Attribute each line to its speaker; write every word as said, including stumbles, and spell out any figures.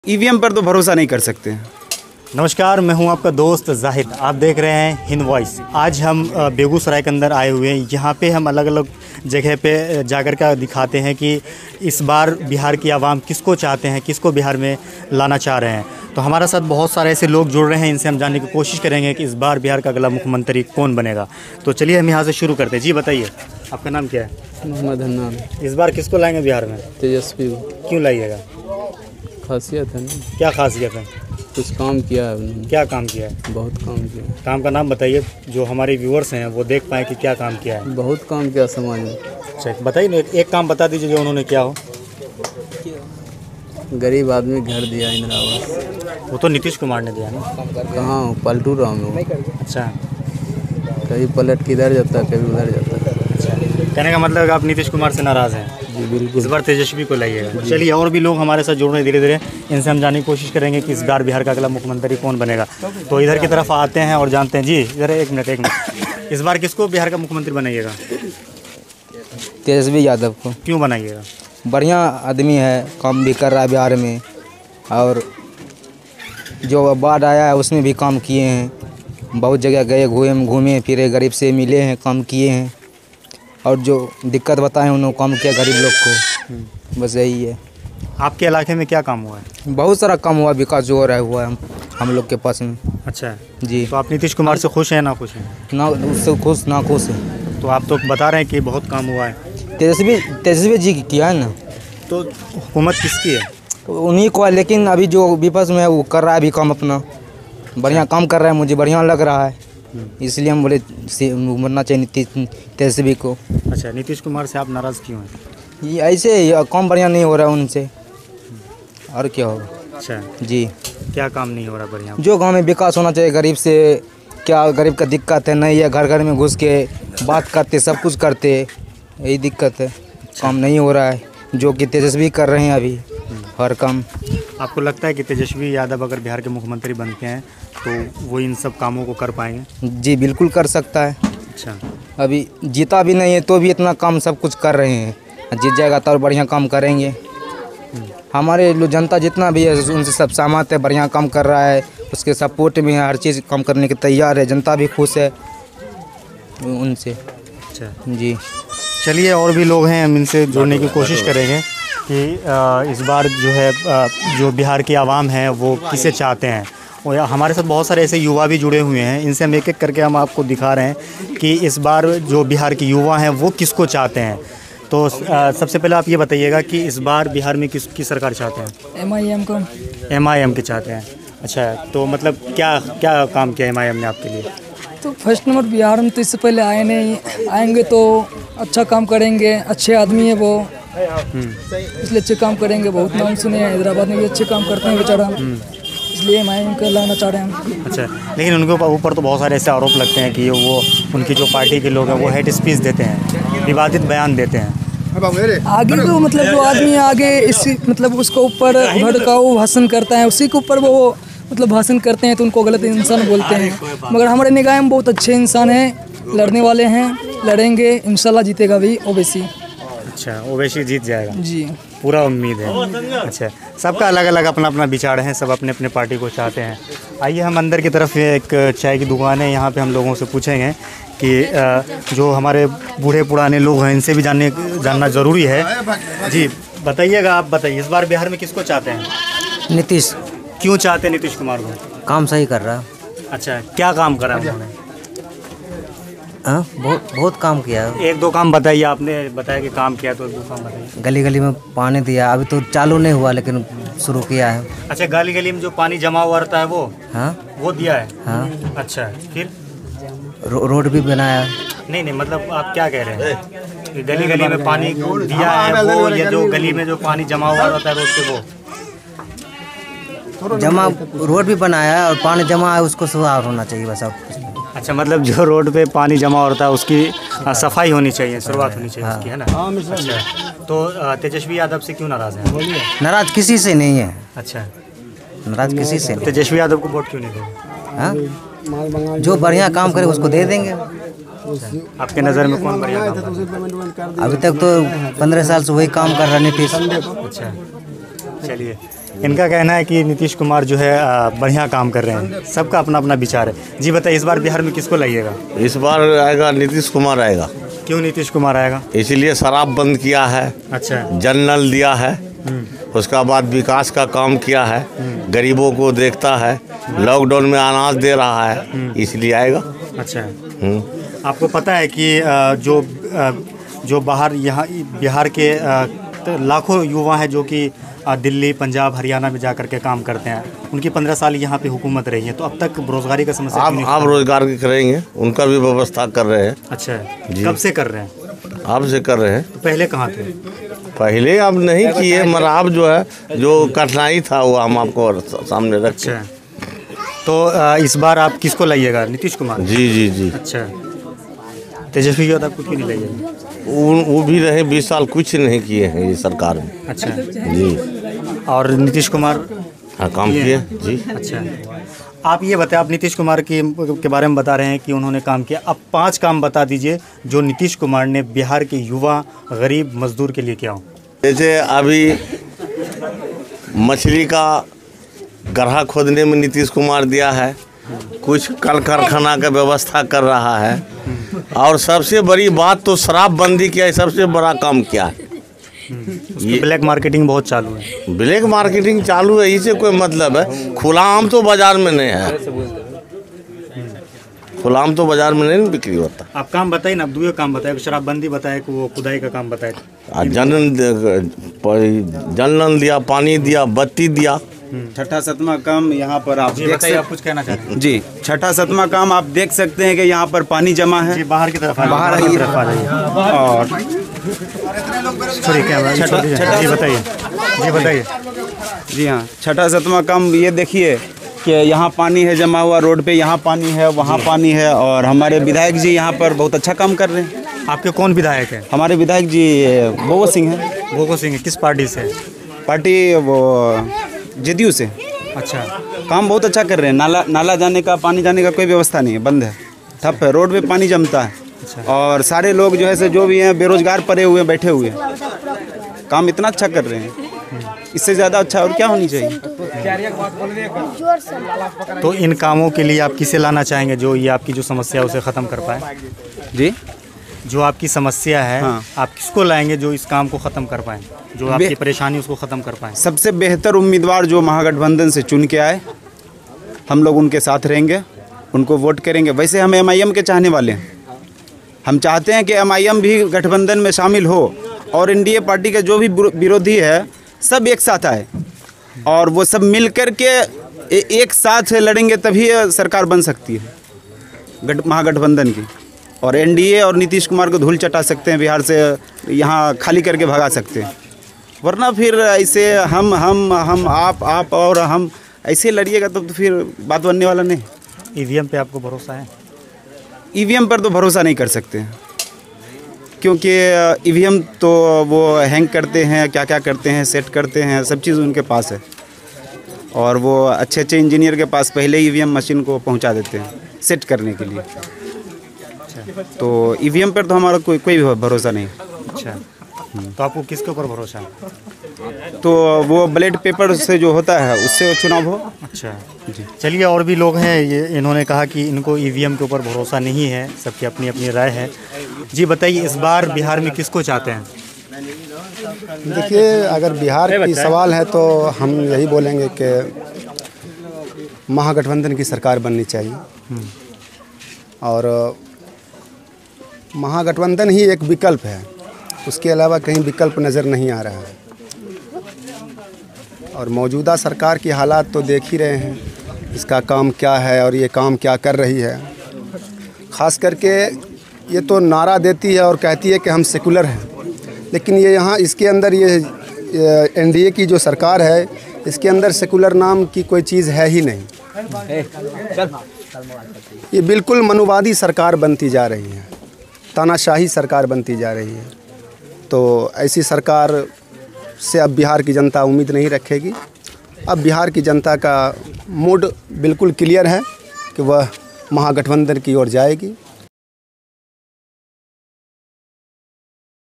Speaker 1: EVM पर तो भरोसा नहीं कर सकते।
Speaker 2: नमस्कार, मैं हूं आपका दोस्त जाहिद। आप देख रहे हैं हिंद वॉइस। आज हम बेगूसराय के अंदर आए हुए हैं। यहाँ पे हम अलग अलग जगह पे जाकर का दिखाते हैं कि इस बार बिहार की आवाम किसको चाहते हैं, किसको बिहार में लाना चाह रहे हैं। तो हमारे साथ बहुत सारे ऐसे लोग जुड़ रहे हैं, इनसे हम जानने की कोशिश करेंगे कि इस बार बिहार का अगला मुख्यमंत्री कौन बनेगा। तो चलिए हम यहाँ से शुरू करते हैं। जी बताइए, आपका नाम क्या है?
Speaker 3: मोहम्मद हन्नान।
Speaker 2: इस बार किसको लाएंगे बिहार में?
Speaker 3: तेजस्वी।
Speaker 2: क्यों लाइएगा?
Speaker 3: खासियत है ना।
Speaker 2: क्या खासियत है?
Speaker 3: कुछ काम किया है उन्होंने।
Speaker 2: क्या काम किया है?
Speaker 3: बहुत काम किया है।
Speaker 2: काम का नाम बताइए, जो हमारे व्यूअर्स हैं वो देख पाएँ कि क्या काम किया है।
Speaker 3: बहुत काम किया समाज में।
Speaker 2: अच्छा बताइए ना, एक, एक काम बता दीजिए जो उन्होंने किया हो।
Speaker 3: गरीब आदमी घर दिया, इंदिरा आवास।
Speaker 2: वो तो नीतीश कुमार ने दिया ना।
Speaker 3: कहाँ हूँ, पलटू रहा हूँ।
Speaker 2: अच्छा,
Speaker 3: कभी पलट के इधर जाता है, कभी उधर जाता है।
Speaker 2: कहने का मतलब है कि आप नीतीश कुमार से नाराज़ हैं।
Speaker 3: जी बिल्कुल।
Speaker 2: इस बार तेजस्वी को लाइएगा। चलिए, और भी लोग हमारे साथ जुड़ रहे हैं धीरे धीरे, इनसे हम जानने की कोशिश करेंगे कि इस बार बिहार का अगला मुख्यमंत्री कौन बनेगा। तो इधर की तरफ आते हैं और जानते हैं। जी इधर एक मिनट एक मिनट इस बार किसको बिहार का मुख्यमंत्री बनाइएगा?
Speaker 3: तेजस्वी यादव को।
Speaker 2: क्यों बनाइएगा?
Speaker 3: बढ़िया आदमी है, काम भी कर रहा है बिहार में, और जो बाढ़ आया है उसमें भी काम किए हैं। बहुत जगह गए, घूमे घूमे फिरे, गरीब से मिले हैं, काम किए हैं, और जो दिक्कत बताए उन्होंने काम किया गरीब लोग को। बस यही है।
Speaker 2: आपके इलाके में क्या काम हुआ है?
Speaker 3: बहुत सारा काम हुआ, विकास जो हो रहा है हुआ है हम हम लोग के पास में।
Speaker 2: अच्छा
Speaker 3: जी।
Speaker 2: तो आप नीतीश कुमार से खुश हैं ना खुश हैं?
Speaker 3: ना उससे खुश ना खुश है।
Speaker 2: तो आप तो बता रहे हैं कि बहुत काम हुआ है।
Speaker 3: तेजस्वी तेजस्वी जी की किया है ना।
Speaker 2: तो हुकूमत किसकी है?
Speaker 3: उन्हीं को है, लेकिन अभी जो विपक्ष में है वो कर रहा है अभी काम अपना। बढ़िया काम कर रहा है, मुझे बढ़िया लग रहा है, इसलिए हम बोले मरना चाहिए नीतीश तेजस्वी को।
Speaker 2: अच्छा, नीतीश कुमार से आप नाराज़ क्यों हैं?
Speaker 3: ये ऐसे ही काम बढ़िया नहीं हो रहा है उनसे, और क्या होगा।
Speaker 2: अच्छा
Speaker 3: जी।
Speaker 2: क्या काम नहीं हो रहा बढ़िया?
Speaker 3: जो गांव में विकास होना चाहिए, गरीब से क्या गरीब का दिक्कत है नहीं है, घर घर में घुस के बात करते, सब कुछ करते, यही दिक्कत है। काम नहीं हो रहा है, जो कि तेजस्वी कर रहे हैं अभी हर काम।
Speaker 2: आपको लगता है कि तेजस्वी यादव अगर बिहार के मुख्यमंत्री बनते हैं तो वो इन सब कामों को कर पाएंगे?
Speaker 3: जी बिल्कुल कर सकता है।
Speaker 2: अच्छा,
Speaker 3: अभी जीता भी नहीं है तो भी इतना काम सब कुछ कर रहे हैं, जीत जाएगा तो और बढ़िया काम करेंगे। हमारे लोग जनता जितना भी है उनसे सब सहमत है, बढ़िया काम कर रहा है, उसके सपोर्ट में है, हर चीज़ काम करने के तैयार है, जनता भी खुश है उनसे।
Speaker 2: अच्छा
Speaker 3: जी।
Speaker 2: चलिए, और भी लोग हैं, हम इनसे जोड़ने की कोशिश करेंगे कि इस बार जो है जो बिहार की आवाम है वो किसे चाहते हैं। और हमारे साथ बहुत सारे ऐसे युवा भी जुड़े हुए हैं, इनसे हम एक एक करके हम आपको दिखा रहे हैं कि इस बार जो बिहार के युवा हैं वो किसको चाहते हैं। तो आ, सबसे पहले आप ये बताइएगा कि इस बार बिहार में किस की सरकार चाहते हैं?
Speaker 4: एम आई एम को।
Speaker 2: एम आई एम के चाहते हैं। अच्छा, तो मतलब क्या क्या काम किया एम आई एम ने आपके लिए?
Speaker 4: तो फर्स्ट नंबर बिहार में तो इससे पहले आए नहीं, आएंगे तो अच्छा काम करेंगे, अच्छे आदमी है वो, इसलिए अच्छे काम करेंगे। बहुत नाम सुने हैं, हैदराबाद में भी अच्छे काम करते हैं बेचारा, इसलिए एम आई एम को लाना चाह रहे हैं।
Speaker 2: अच्छा, लेकिन उनके ऊपर तो बहुत सारे ऐसे आरोप लगते हैं कि वो उनकी जो पार्टी के लोग हैं वो हेट स्पीच देते हैं, विवादित बयान देते हैं।
Speaker 4: आगे तो मतलब जो आदमी आगे इसी मतलब उसको ऊपर भड़काऊ भाषण करता है, उसी के ऊपर वो मतलब भाषण करते हैं तो उनको गलत इंसान बोलते हैं। मगर हमारे निगाह में बहुत अच्छे इंसान हैं, लड़ने वाले हैं, लड़ेंगे, इंशाल्लाह जीतेगा भी ओवैसी।
Speaker 2: अच्छा, ओवैसी जीत जाएगा?
Speaker 4: जी,
Speaker 2: पूरा उम्मीद है। अच्छा, सबका अलग अलग अपना अपना विचार है, सब अपने अपने पार्टी को चाहते हैं। आइए हम अंदर की तरफ, एक चाय की दुकान है, यहाँ पे हम लोगों से पूछेंगे कि जो हमारे बूढ़े पुराने लोग हैं इनसे भी जानने जानना ज़रूरी है। जी बताइएगा, आप बताइए इस बार बिहार में किसको चाहते हैं?
Speaker 5: नीतीश।
Speaker 2: क्यों चाहते हैं नीतीश कुमार को?
Speaker 5: काम सही कर रहा है।
Speaker 2: अच्छा, क्या काम करा उन्होंने?
Speaker 5: हाँ, बहुत बहुत काम किया है।
Speaker 2: एक दो काम बताइए, आपने बताया कि काम किया, तो एक दो काम बताइए।
Speaker 5: गली गली में पानी दिया, अभी तो चालू नहीं हुआ लेकिन शुरू किया है।
Speaker 2: अच्छा, गली गली में जो पानी जमा हुआ रहता है वो
Speaker 5: हाँ
Speaker 2: वो दिया है?
Speaker 5: हाँ।
Speaker 2: अच्छा, फिर
Speaker 5: रो, रोड भी बनाया।
Speaker 2: नहीं नहीं, मतलब आप क्या कह रहे हैं कि गली गली में पानी दिया है वो, या जो गली में जो पानी जमा हुआ रहता है रोड पे वो?
Speaker 5: जमा रोड भी बनाया है और पानी जमा है उसको सुधार होना चाहिए बस। अब
Speaker 2: अच्छा, मतलब जो रोड पे पानी जमा होता है उसकी सफाई होनी चाहिए, शुरुआत होनी चाहिए उसकी, है ना? अच्छा, तो तेजस्वी यादव से क्यों नाराज़ हैं?
Speaker 5: नाराज किसी से नहीं है।
Speaker 2: अच्छा,
Speaker 5: नाराज किसी से नहीं।
Speaker 2: तेजस्वी यादव को वोट क्यों नहीं देंगे?
Speaker 5: हाँ, जो बढ़िया काम करे उसको दे देंगे।
Speaker 2: आपके नज़र में कौन बढ़िया काम कर?
Speaker 5: अभी तक तो पंद्रह साल से वही काम कर रहा है नीतीश।
Speaker 2: अच्छा, चलिए इनका कहना है कि नीतीश कुमार जो है आ, बढ़िया काम कर रहे हैं। सबका अपना अपना विचार है। जी बताइए, इस बार बिहार में किसको लाइएगा?
Speaker 6: इस बार आएगा नीतीश कुमार आएगा।
Speaker 2: क्यों नीतीश कुमार आएगा?
Speaker 6: इसलिए शराब बंद किया है,
Speaker 2: अच्छा,
Speaker 6: जल नल दिया है, उसका बाद विकास का काम किया है, गरीबों को देखता है, लॉकडाउन में अनाज दे रहा है, इसलिए आएगा।
Speaker 2: अच्छा, आपको पता है कि आ, जो आ, जो बाहर यहाँ बिहार के आ, तो लाखों युवा हैं जो कि दिल्ली, पंजाब, हरियाणा में जा कर के काम करते हैं, उनकी पंद्रह साल यहाँ पे हुकूमत रही है, तो अब तक बेरोजगारी का समस्या
Speaker 6: आप आप रोजगार की करेंगे, उनका भी व्यवस्था कर रहे हैं।
Speaker 2: अच्छा, कब से कर रहे हैं?
Speaker 6: आप से कर रहे हैं।
Speaker 2: तो पहले कहाँ थे?
Speaker 6: पहले आप नहीं किए, मगर आप जो है जो कठिनाई था वो हम आपको सामने रखे।
Speaker 2: अच्छा, तो आ, इस बार आप किसको लाइएगा? नीतीश कुमार?
Speaker 6: जी जी जी।
Speaker 2: अच्छा, तेजस्वी यादव कुछ नहीं लाइएगा?
Speaker 6: वो वो भी रहे बीस साल, कुछ नहीं किए हैं ये सरकार में।
Speaker 2: अच्छा
Speaker 6: जी।
Speaker 2: और नीतीश कुमार?
Speaker 6: हाँ, काम किए जी।
Speaker 2: अच्छा, आप ये बताएं, आप नीतीश कुमार की के बारे में बता रहे हैं कि उन्होंने काम किया, अब पांच काम बता दीजिए जो नीतीश कुमार ने बिहार के युवा, गरीब, मजदूर के लिए किया हो।
Speaker 6: जैसे अभी मछली का गड्ढा खोदने में नीतीश कुमार दिया है, कुछ कल कारखाना का व्यवस्था कर रहा है, और सबसे बड़ी बात तो शराब बंदी किया है, सबसे बड़ा काम किया है।
Speaker 2: ये ब्लैक मार्केटिंग बहुत चालू है।
Speaker 6: ब्लैक मार्केटिंग चालू है, इससे कोई मतलब है? खुला आम तो बाजार में नहीं है, खुला आम तो बाजार में नहीं बिक्री होता।
Speaker 2: आप काम बताइए ना, अब दो काम बताए, शराबबंदी बताए कि वो खुदाई का काम बताए,
Speaker 6: जल जल नल दिया, पानी दिया, बत्ती दिया।
Speaker 1: छठा सतमा काम यहाँ पर आप
Speaker 2: जी
Speaker 1: देख
Speaker 2: बताइए,
Speaker 1: सकते
Speaker 2: आप कुछ कहना चाहते हैं?
Speaker 1: जी, छठा सतमा काम आप देख सकते हैं कि यहाँ पर पानी जमा है।
Speaker 2: जी, बाहर की तरफ आ जाइए,
Speaker 1: बाहर
Speaker 2: बाहर की
Speaker 1: आइए।
Speaker 2: तरफ आ जाइए।
Speaker 1: और
Speaker 2: छोड़िए कैमरा,
Speaker 1: छठा-
Speaker 2: छोड़िए।
Speaker 1: छठा-
Speaker 2: जी बताइए, जी बताइए।
Speaker 1: जी हाँ, छठा सतमा काम ये देखिए कि यहाँ पानी है जमा हुआ, रोड पे यहाँ पानी है, वहाँ पानी है, और हमारे विधायक जी यहाँ पर बहुत अच्छा काम कर रहे हैं।
Speaker 2: आपके कौन विधायक है?
Speaker 1: हमारे विधायक जी बोगो सिंह हैं।
Speaker 2: भोगो सिंह किस पार्टी से?
Speaker 1: पार्टी वो जेडीयू से।
Speaker 2: अच्छा,
Speaker 1: काम बहुत अच्छा कर रहे हैं। नाला नाला जाने का, पानी जाने का कोई व्यवस्था नहीं है, बंद है, ठप है, रोड पे पानी जमता है।
Speaker 2: अच्छा।
Speaker 1: और सारे लोग जो है से जो भी हैं बेरोजगार पड़े हुए बैठे हुए हैं, काम इतना अच्छा कर रहे हैं, इससे ज़्यादा अच्छा और क्या होनी चाहिए।
Speaker 2: तो इन कामों के लिए आप किसे लाना चाहेंगे जो ये आपकी जो समस्या है उसे ख़त्म कर पाए?
Speaker 1: जी,
Speaker 2: जो आपकी समस्या है,
Speaker 1: हाँ।
Speaker 2: आप किसको लाएंगे जो इस काम को ख़त्म कर पाएँ, जो आपकी परेशानी उसको ख़त्म कर पाएँ?
Speaker 1: सबसे बेहतर उम्मीदवार जो महागठबंधन से चुन के आए, हम लोग उनके साथ रहेंगे, उनको वोट करेंगे। वैसे हम एम आई एम के चाहने वाले हैं, हम चाहते हैं कि एम आई एम भी गठबंधन में शामिल हो, और एन डी ए पार्टी के जो भी विरोधी है सब एक साथ आए, और वो सब मिल कर के ए, एक साथ लड़ेंगे, तभी सरकार बन सकती है गठ महागठबंधन की। और एन डी ए और नीतीश कुमार को धूल चटा सकते हैं, बिहार से यहाँ खाली करके भगा सकते हैं। वरना फिर ऐसे हम हम हम आप आप और हम ऐसे लड़िएगा तो, तो फिर बात बनने वाला नहीं।
Speaker 2: ई वी एम पे आपको भरोसा है?
Speaker 1: ई वी एम पर तो भरोसा नहीं कर सकते हैं, क्योंकि ई वी एम तो वो हैंग करते हैं, क्या क्या करते हैं, सेट करते हैं, सब चीज़ उनके पास है, और वो अच्छे अच्छे इंजीनियर के पास पहले ई वी एम मशीन को पहुंचा देते हैं सेट करने के लिए। तो ई वी एम पर तो हमारा कोई कोई भरोसा नहीं।
Speaker 2: अच्छा, तो आपको किसके ऊपर भरोसा है?
Speaker 1: तो वो बैलेट पेपर से जो होता है उससे चुनाव हो।
Speaker 2: अच्छा जी, चलिए, और भी लोग हैं, ये इन्होंने कहा कि इनको ई वी एम के ऊपर भरोसा नहीं है, सबकी अपनी अपनी राय है। जी बताइए, इस बार बिहार में किसको चाहते हैं?
Speaker 7: देखिए, अगर बिहार की सवाल है तो हम यही बोलेंगे कि महागठबंधन की सरकार बननी चाहिए, और महागठबंधन ही एक विकल्प है, उसके अलावा कहीं विकल्प नज़र नहीं आ रहा है। और मौजूदा सरकार की हालात तो देख ही रहे हैं, इसका काम क्या है और ये काम क्या कर रही है। ख़ास करके ये तो नारा देती है और कहती है कि हम सेकुलर हैं, लेकिन ये यहाँ इसके अंदर ये एन डी ए की जो सरकार है, इसके अंदर सेकुलर नाम की कोई चीज़ है ही नहीं। ये बिल्कुल मनुवादी सरकार बनती जा रही है, तानाशाही सरकार बनती जा रही है। तो ऐसी सरकार से अब बिहार की जनता उम्मीद नहीं रखेगी। अब बिहार की जनता का मूड बिल्कुल क्लियर है कि वह महागठबंधन की ओर जाएगी।